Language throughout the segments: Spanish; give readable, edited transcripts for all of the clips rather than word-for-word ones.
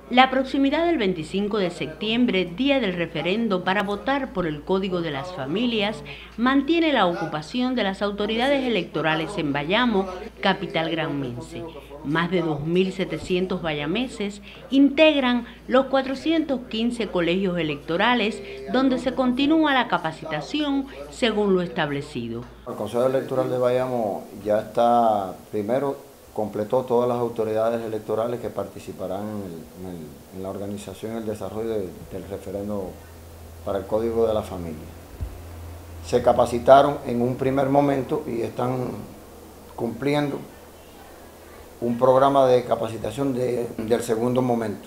La proximidad del 25 de septiembre, día del referendo para votar por el Código de las Familias, mantiene la ocupación de las autoridades electorales en Bayamo, capital granmense. Más de 2.700 bayameses integran los 415 colegios electorales donde se continúa la capacitación según lo establecido. El Consejo Electoral de Bayamo ya está, primero, completó todas las autoridades electorales que participarán en la organización y el desarrollo del referendo para el Código de la Familia. Se capacitaron en un primer momento y están cumpliendo un programa de capacitación del segundo momento.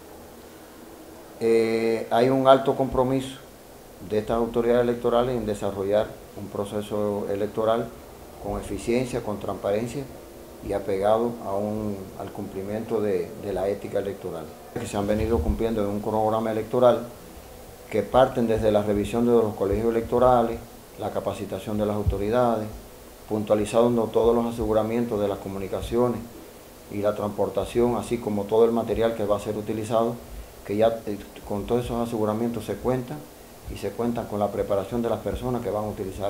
Hay un alto compromiso de estas autoridades electorales en desarrollar un proceso electoral con eficiencia, con transparencia y apegado al cumplimiento de la ética electoral. Que se han venido cumpliendo en un cronograma electoral que parten desde la revisión de los colegios electorales, la capacitación de las autoridades, puntualizando todos los aseguramientos de las comunicaciones y la transportación, así como todo el material que va a ser utilizado, que ya con todos esos aseguramientos se cuentan y se cuentan con la preparación de las personas que van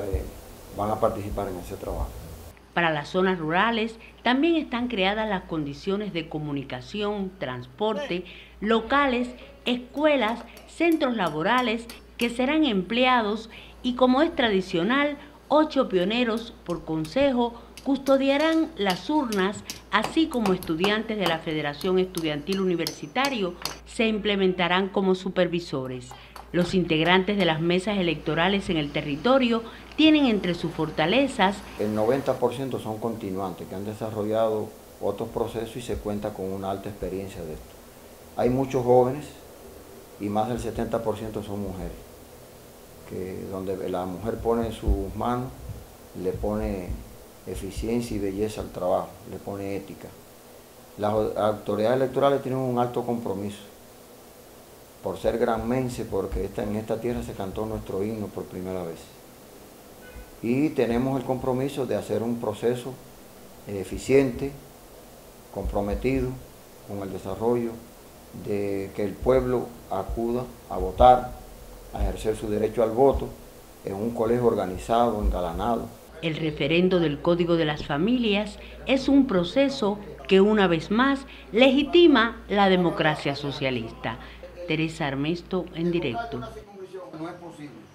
a participar en ese trabajo. Para las zonas rurales también están creadas las condiciones de comunicación, transporte, locales, escuelas, centros laborales que serán empleados y, como es tradicional, 8 pioneros por consejo custodiarán las urnas, así como estudiantes de la Federación Estudiantil Universitario se implementarán como supervisores. Los integrantes de las mesas electorales en el territorio tienen entre sus fortalezas el 90% son continuantes que han desarrollado otros procesos y se cuenta con una alta experiencia de esto. Hay muchos jóvenes y más del 70% son mujeres, donde la mujer pone en sus manos, le pone eficiencia y belleza al trabajo, le pone ética. Las autoridades electorales tienen un alto compromiso por ser granmense, porque en esta tierra se cantó nuestro himno por primera vez. Y tenemos el compromiso de hacer un proceso eficiente, comprometido con el desarrollo, de que el pueblo acuda a votar, a ejercer su derecho al voto en un colegio organizado, engalanado. El referendo del Código de las Familias es un proceso que una vez más legitima la democracia socialista. Teresa Armesto en directo. No es posible.